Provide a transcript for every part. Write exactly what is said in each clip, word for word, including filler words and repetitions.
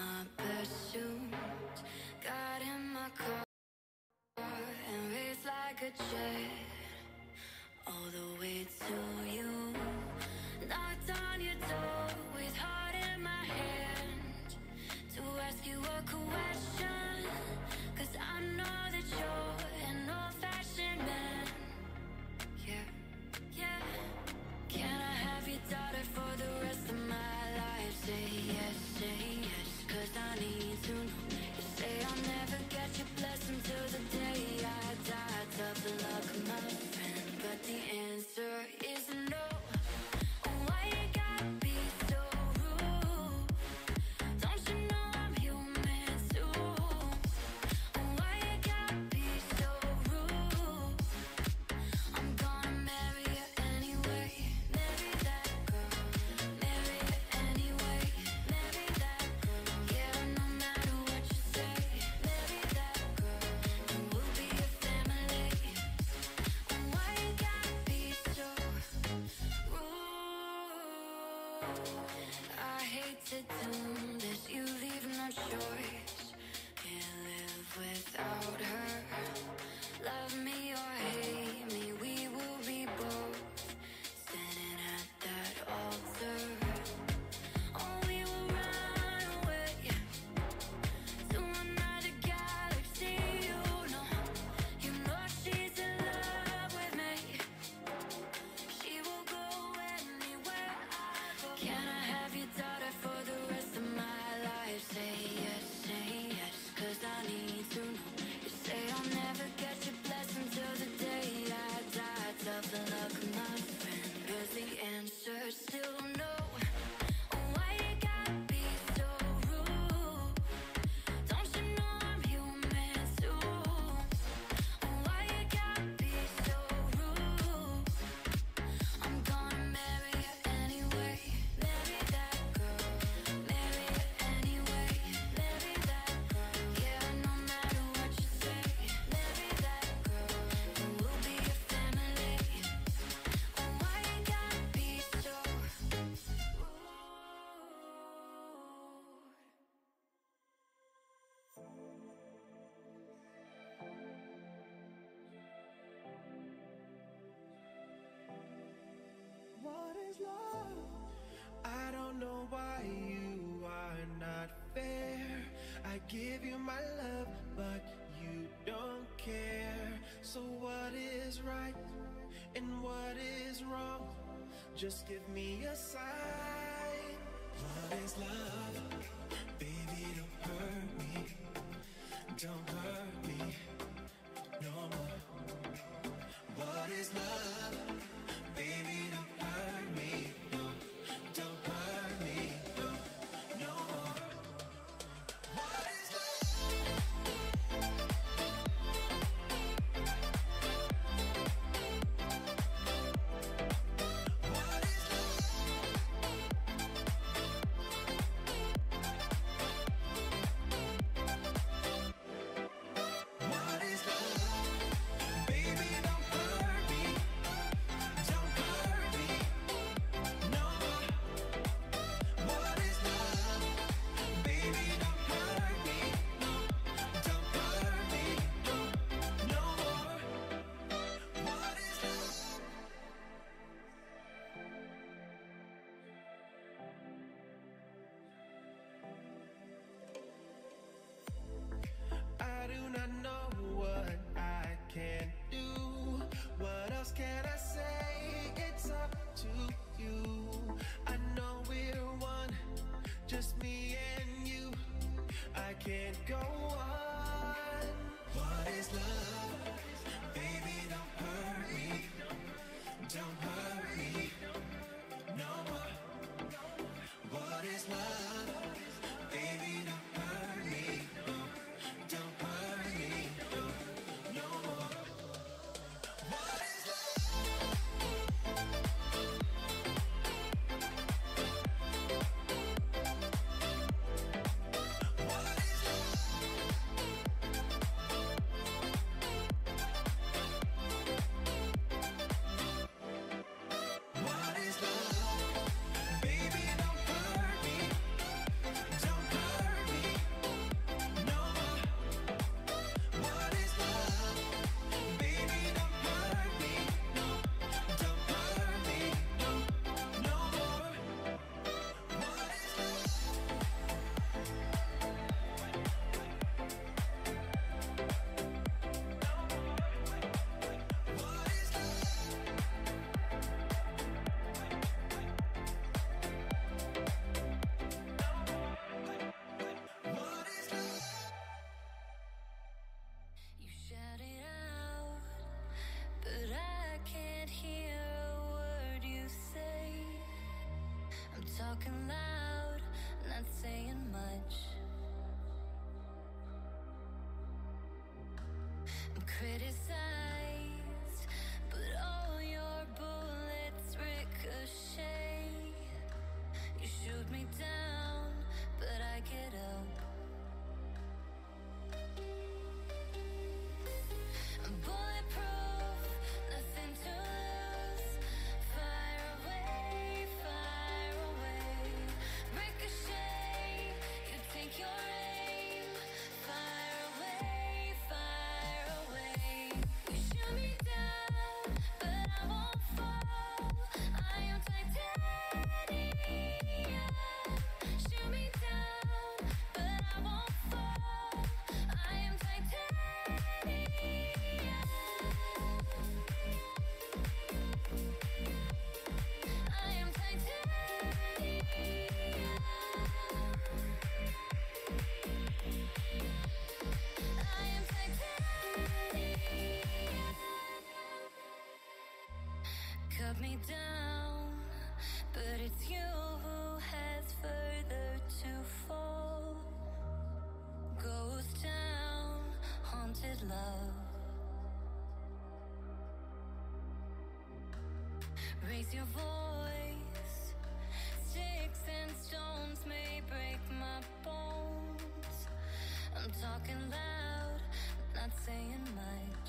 my pursuit. Got in my car and raced like a jet all the way to you. Knocked on your door with heart in my hand to ask you a question, 'cause I know that you're an old-fashioned man. Yeah, yeah. Can I have your daughter for the rest of my life? Say yes, say yes, 'cause I need to know. You say I'll never get your blessing till the day I die. Tough luck, my friend, but the answer is no. Why you gotta be so rude? Don't you know I'm human too? Why you gotta be so rude? I'm gonna marry you anyway. Marry that girl. Marry you anyway. Marry that girl. Yeah, no matter what you say. Marry that girl, and we'll be a family. Why you gotta be so rude? I hate to do this, you leave no choice. Can't live without her. Love me or hate me, we will be both standing at that altar. Oh, we will run away to another galaxy. You know, you know she's in love with me. She will go anywhere I go. Can I have your daughter for the rest of my life? Say yes, say yes, 'cause I need to know. You say I'll never get your blessing till the day I die. Tough luck, my friend, 'cause the answer's still no. Why you gotta be so rude? Don't you know I'm human too? Why you gotta be so rude? I'm gonna marry you anyway. Marry that girl. Marry you anyway. Marry that girl. Yeah, no matter what you say. Marry that girl, and we'll be a family. Why you gotta be so rude? What is love? I don't know why you are not fair. I give you my love, but you don't care. So what is right and what is wrong? Just give me a sign. What is love? Baby, don't hurt me. Don't hurt me no more. What is love? Baby, don't hurt me. No, don't hurt me. No, no more. What is love? What is love? What is love? Baby, don't hurt me. Don't hurt me no more. What is love? Baby, don't hurt me. No, don't hurt me. No, no more. What is love? I do not know what I can do. What else can I say? It's up to you. I know we're one, just me and you. I can't go on. What is love? Baby, don't hurt me. Don't hurt me no more. What is love? Baby, don't hurt me. No, don't hurt me. No, no more. What is love? What is love? What is love? Baby, don't hurt me. criticized, but all your bullets ricochet. You shoot me down, but I get up. I'm bulletproof, nothing to lose. Fire away, fire away. Ricochet, you take your aim. Fire away, fire away. You shoot me down, but I won't fall. I am titanium. Shoot me down, but I won't fall. I am titanium. I am titanium. I am titanium. Cut me down, but it's you who has further to fall. Ghost town, haunted love. Raise your voice. Sticks and stones may break my bones. I'm talking loud, not saying much.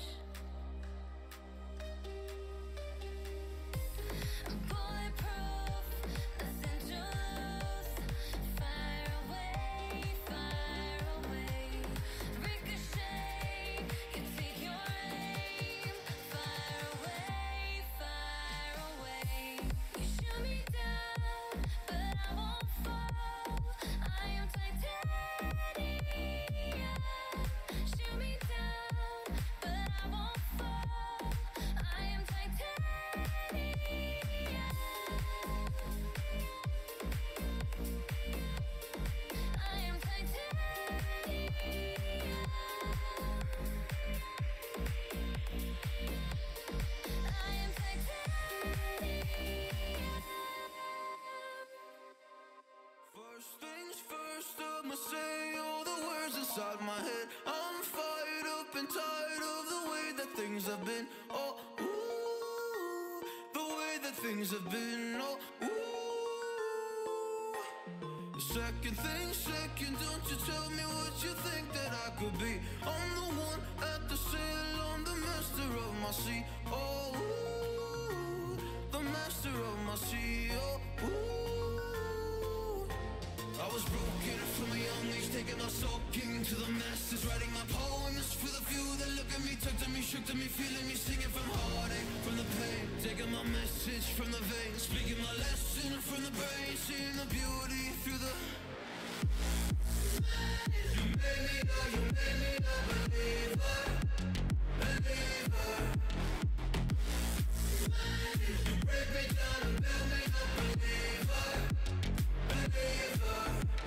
I'm bulletproof, nothing to lose. Fire away, fire away. Ricochet, you take your aim. Fire away, fire away. You shoot me down, but I won't fall. I am titanium. Shoot me down, but I won't fall. I am titanium. I am titanium. I am titanium. First things first, I'ma say all the words inside my head. I'm fired up and tired of the way that things have been. Oh, ooh, the way that things have been. Oh, ooh. Second thing, second, don't you tell me what you think that I could be. I'm the one at the sail, I'm the master of my sea. Oh, ooh, the master of my sea. Oh, ooh. I was broken from a young age, taking my soaking to the masses, writing my poems for the few that look at me, talk to me, shook to me, feeling me, singing from heartache, from the pain, taking my message from the veins, speaking my lesson from the brain, seeing the beauty through the. You made me know, you made me a believer, believer. You break me down and build me a believer, believer.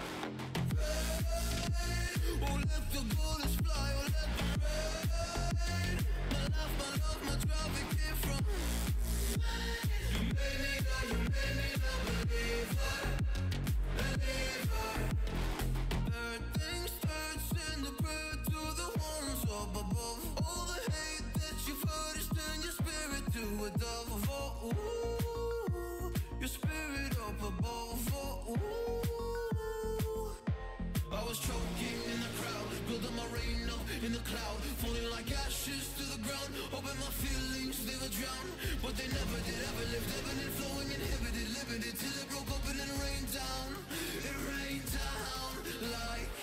Oh, let the bullets fly, oh, let them rain. My life, my love, my drive, it came from. You made me go, you made me a believer, believer. Third things third, send a prayer to the ones up above. All the hate that you've heard is turn your spirit to a dove. Oh, ooh, your spirit up above. Oh, ooh. I was choking in the crowd, building my rain up in the cloud, falling like ashes to the ground, hoping my feelings they would drown, but they never did, ever lived, ebbing and flowing, inhibited, limited, till it broke open and rained down, it rained down like.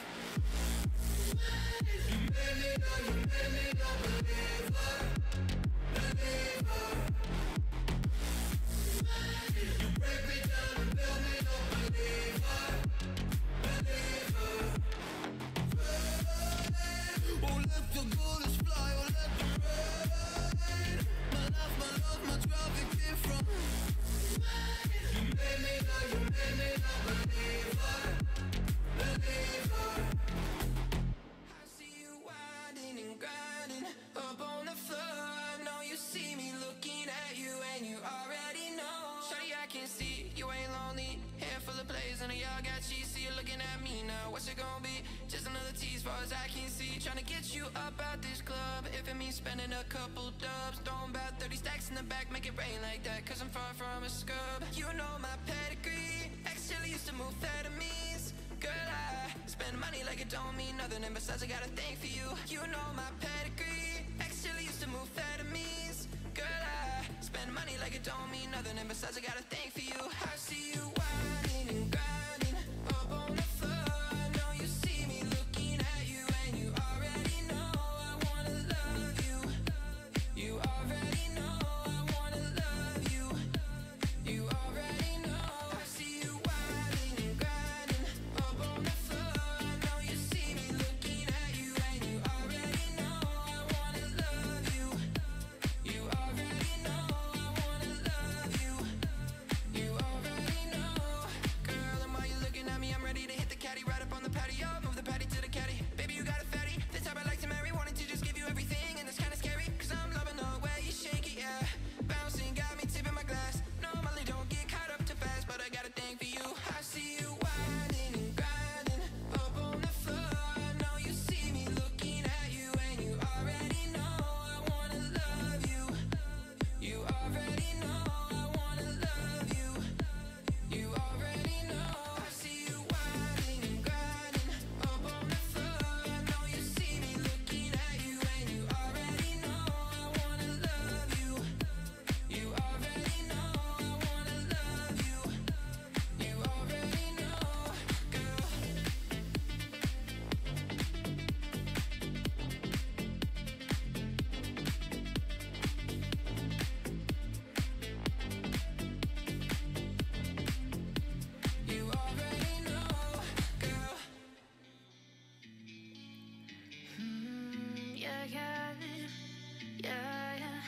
You made me know, you made me a believer, believer. You break me down and build me a believer, believer. Oh, let the bullets fly, oh, let them rain. My life, my love, my drive, it came from. You made me know, you made me a believer, looking at me now. What's it gonna be? Just another tease, far as I can see. Trying to get you up out this club. If it means spending a couple dubs, throwing about thirty stacks in the back, make it rain like that, cause I'm far from a scrub. You know my pedigree, ex-Chili used to move amphetamines. Girl, I spend money like it don't mean nothing, and besides I got a thing for you. You know my pedigree, ex-Chili used to move amphetamines. Girl, I spend money like it don't mean nothing, and besides I got a thing for you. I see you whining and grinding up on the floor. I know you see me looking at you, and you already know I wanna love you. You already know I wanna love you. You already know. I see you whining and grinding up on the floor. I know you see me looking at you, and you already know I wanna love you. You already know I wanna love you. You already know. Girl, and while you're looking at me, I'm ready to hit the caddy right up on the patio. Move the patty to the caddy. Baby, you got a fatty. The type I like to marry. Wanted to just give you everything, and it's kinda scary, cause I'm loving the way you shake it, yeah. Bouncing, got me tipping my glass. Normally don't get caught up too fast, but I got a thing for you. I see you whining and grinding up on the floor. I know you see me looking at you, and you already know I wanna love you. You already know I wanna love you. You already know. I see you whining and grinding up on the floor. I know you see me looking at you, and you already know I wanna love you. You already know I wanna love you. You already know, girl. You already know, girl. Mm, yeah, yeah, yeah, yeah.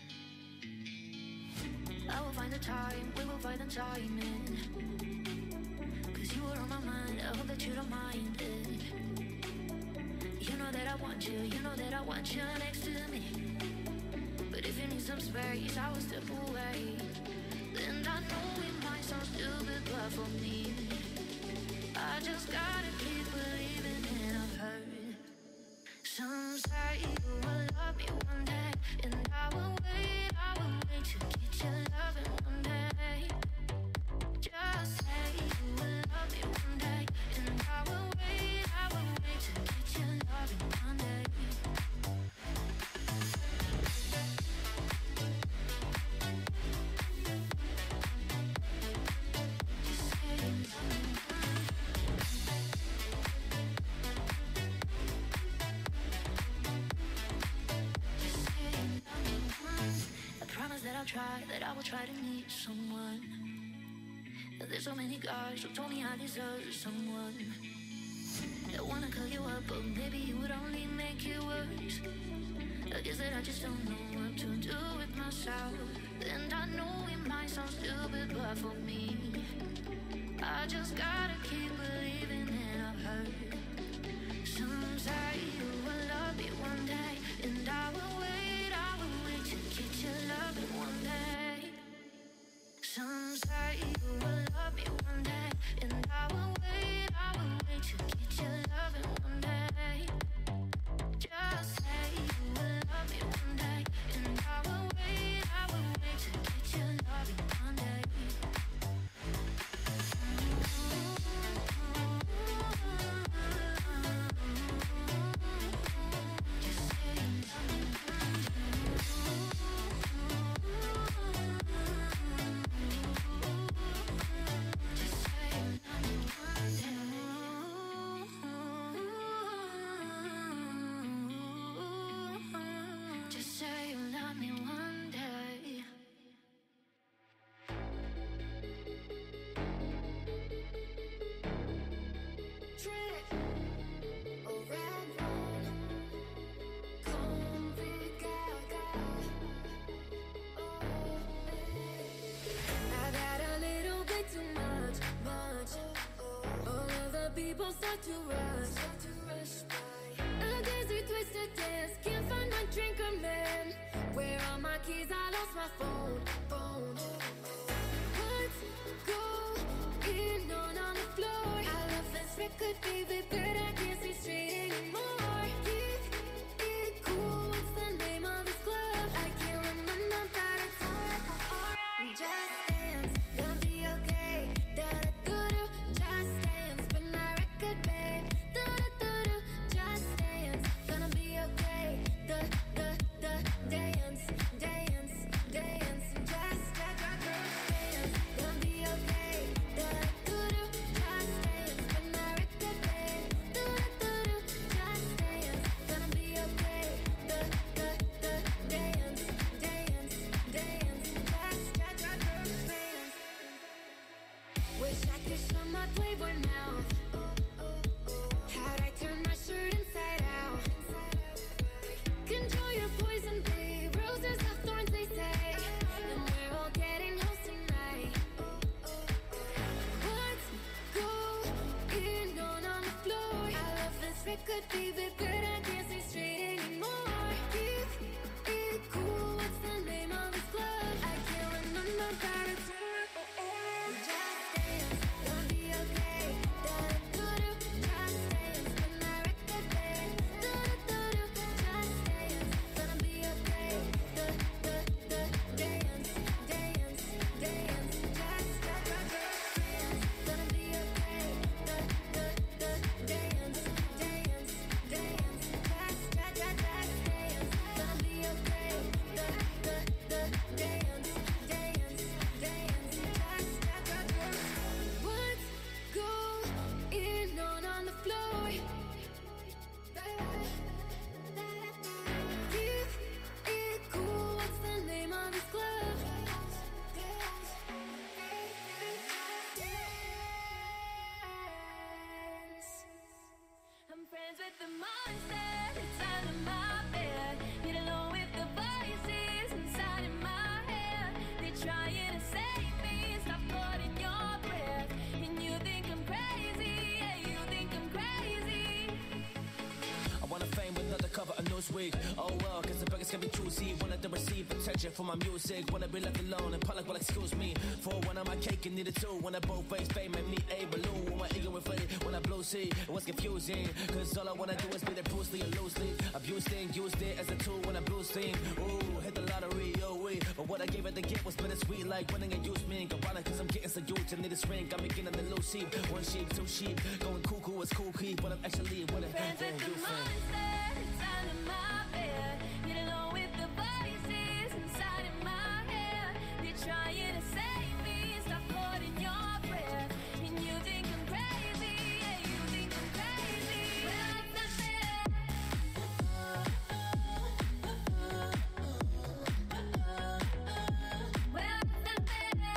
I will find the time, we will find the timing. Cause you were on my mind, I hope that you don't mind it. You know that I want you, you know that I want you next to me. But if you need some space, I will step away. And I know it might sound stupid, but for me, I just gotta keep believing, and I've heard some say you will love me one day, and I will wait, I will wait to get your loving one day. Just say you will love me one day, and I will wait, I will wait to get your loving one day. Just say you love me one day. Just say you love me once. I promise that I'll try, that I will try to meet someone. There's so many guys who told me I deserve someone that wanna call you up, but maybe it would only make it worse. I guess that I just don't know what to do with myself. And I know it might sound stupid, but for me, I just gotta keep believing, and I've heard some say you will love me one day, and I will wait, I will wait to get your loving one day. Some say you will love me one day, and I will wait, I will wait to get your loving one day. Just say you will love me one day, and I will wait, I will wait to get your loving one day. Just say you love me one Just say you love me one day. Just say you love me one day. Trick or red one, come be gaga. I've had a little bit too much, much. All of the people start to rush, a dizzy, twisted dance. Can't find my drink or man. Where are my keys? I lost my phone, phone. What's going on on the floor? I love this perfect could be, but I can't see straight anymore. Keep it cool, what's the name of this club? I can't remember how to turn. Just dance, gonna be okay. Da-da-da-do, just dance, when my record plays. Da-da-da-do, just dance, gonna be okay. Da-da-da, dance, dance, dance, just da-da-da, dance, gonna be okay. Da-da-da, dance, dance, dance, just da-da-da, dance, gonna be okay. Da-da-da, dance, dance, dance, just da-da-da. What's going on on the floor? Keep it cool, what's the name of this club? I'm friends with the monster inside of my bed. Get along with the voices inside of my head. They're trying to save me, stop holding your breath. And you think I'm crazy, yeah, you think I'm crazy. I wanna fame with another cover of Newsweek. Oh well, cause the beggars can be choosy. Wanted to receive attention from my music. Wanna be left alone in public, well excuse me. For one of my cake and needed two. When I both face fame and meet a balloon. When my ego inflated, when I blue see, it was confusing. Cause all I wanna do is be the Bruce Lee and loosely. Abused it, used it as a tool when I blue steam. Ooh, hit the lottery, oh wait. But what I gave it to get was bittersweet. Like winning and use me. Ironic cause I'm getting so huge. I need a ring, I'm beginning to lose sheep. One sheep, two sheep. Going cuckoo, it's cool key. But I'm actually winning. Friends with the monster inside of my bed. Get along with the voices inside of my head. They're trying to save me, stop holding your breath. And you think I'm crazy, yeah, you think I'm crazy. Well, it's not fair. Well, it's not fair.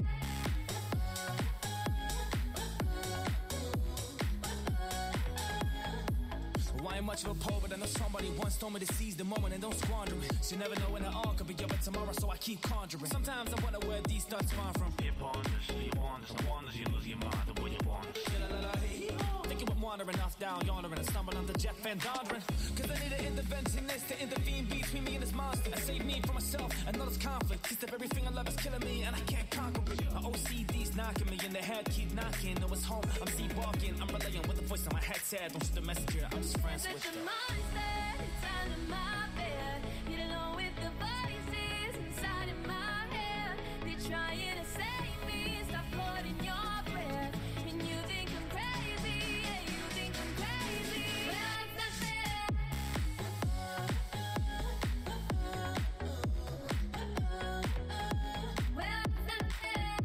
Well, I ain't much of a poet, but I know somebody once told me to seize the moment and don't squander it. So you never know when it all could be over tomorrow, so I keep conjuring. Sometimes I wonder where these thoughts spawn from. It wanders, it wanders, and wanders, you lose your mind the way you wander. Thinking I'm wandering off down yonder and I stumble onto Jeff Van Dondren. Cause I need an interventionist to intervene between me and this monster and save me from myself and all this conflict. Since if everything I love is killing me and I can't conquer it. My O C D's knocking me in the head, keep knocking. No, it's home, I'm sleepwalking. I'm relaying what the voice on my head said. Don't shoot the messenger, I'm just friends with Such a you. monster inside of my bed. Get along with the voices inside of my head. They're trying to save me, stop holding your breath. And you think I'm crazy, yeah, you think I'm crazy. Well, it's not fair. Well, it's not fair.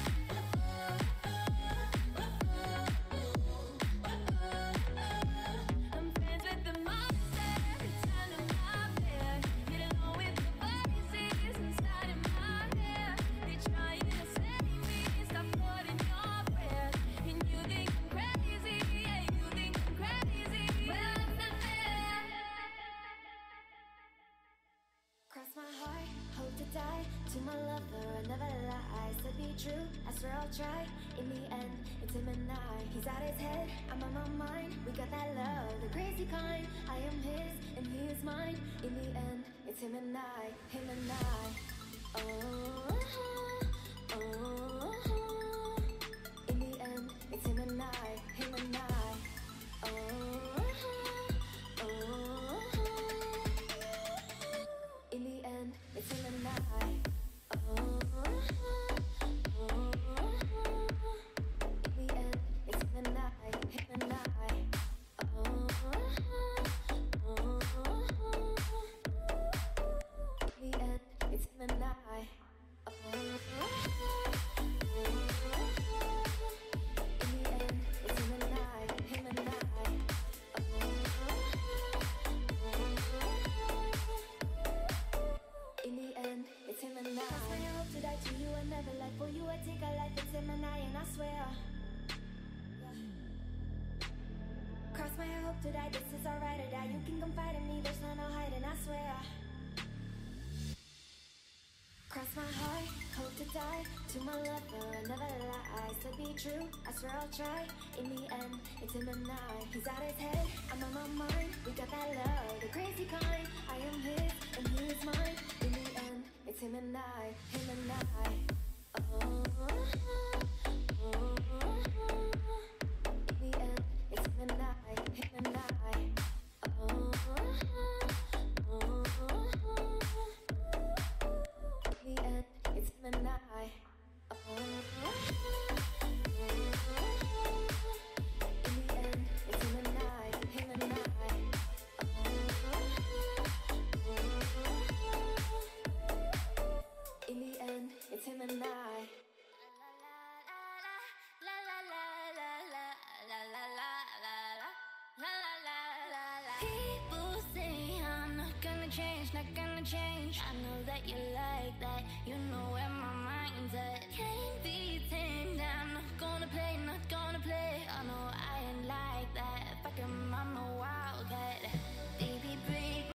I'm friends with the monster inside of my bed. Get along with the voices inside of my head. They're trying to save me, stop holding your breath. And you think I'm crazy, yeah, you think I'm crazy. Well, it's not fair. Cross my heart, hope to die. To my lover, I never lie. Said be true, I swear I'll try. In the end, it's him and I. He's out his head, I'm on my mind. We got that love, the crazy kind. I am his, and he is mine. In the end, it's him and I, him and I. Oh, oh, oh. In the end, it's him and I, him and I. Oh, oh, oh. In the end, it's him and I. Oh, oh, oh. In the end, it's him and I, him and I. Oh, oh, oh. In the end, it's him and I. Oh, oh, oh. In the end, it's him and I, him and I. Oh, oh. In the end, it's him and I. I hope to die to you and never lie for you. I take a life, it's him and I, and I swear. Cross my hope to die, this is alright or die. You can confide in me, there's no no hiding, I swear. Cross my heart, hope to die. To my lover, never lie. Said be true, I swear I'll try. In the end, it's him and I. He's out his head, I'm on my mind. We got that love, the crazy kind. I am his, and he is mine. In the end, it's him and I, him and I. Oh, oh, oh. In the end, it's him and I, him and I. Oh, oh, oh. In the end, it's him and I. Oh, oh, oh. In the end, it's him and I, him and I. Oh, oh, oh. In the end, it's him and I. People say I'm not gonna change, not gonna change. I know that you like that, you know where my mind's at. Can't be tamed down, not gonna play, not gonna play. I know I ain't like that, fucking I'm a wildcat.